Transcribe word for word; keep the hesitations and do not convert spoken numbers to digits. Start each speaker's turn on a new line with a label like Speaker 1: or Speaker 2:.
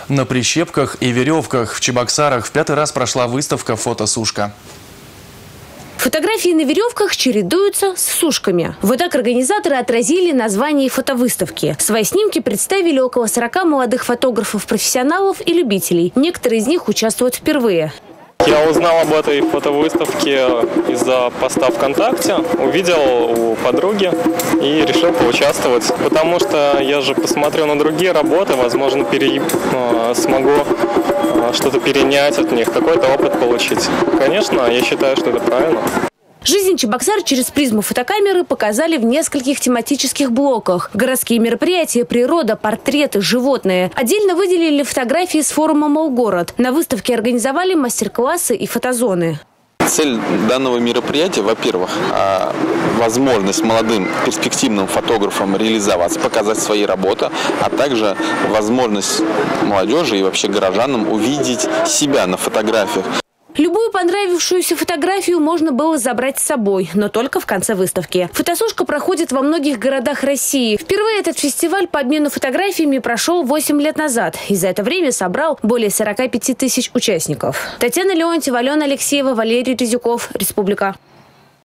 Speaker 1: На прищепках и веревках в Чебоксарах в пятый раз прошла выставка «Фотосушка».
Speaker 2: Фотографии на веревках чередуются с сушками. Вот так организаторы отразили название фотовыставки. Свои снимки представили около сорока молодых фотографов-профессионалов и любителей. Некоторые из них участвуют впервые.
Speaker 3: Я узнал об этой фотовыставке из-за поста ВКонтакте, увидел у подруги и решил поучаствовать. Потому что я же посмотрю на другие работы, возможно, пере... смогу что-то перенять от них, какой-то опыт получить. Конечно, я считаю, что это правильно.
Speaker 2: Жизнь Чебоксар через призму фотокамеры показали в нескольких тематических блоках. Городские мероприятия, природа, портреты, животные. Отдельно выделили фотографии с форума «Молгород». На выставке организовали мастер-классы и фотозоны.
Speaker 4: Цель данного мероприятия, во-первых, возможность молодым перспективным фотографам реализоваться, показать свои работы, а также возможность молодежи и вообще горожанам увидеть себя на фотографиях.
Speaker 2: Любую понравившуюся фотографию можно было забрать с собой, но только в конце выставки. Фотосушка проходит во многих городах России. Впервые этот фестиваль по обмену фотографиями прошел восемь лет назад. И за это время собрал более сорока пяти тысяч участников. Татьяна Леонтьева, Алена Алексеева, Валерий Резюков. Республика.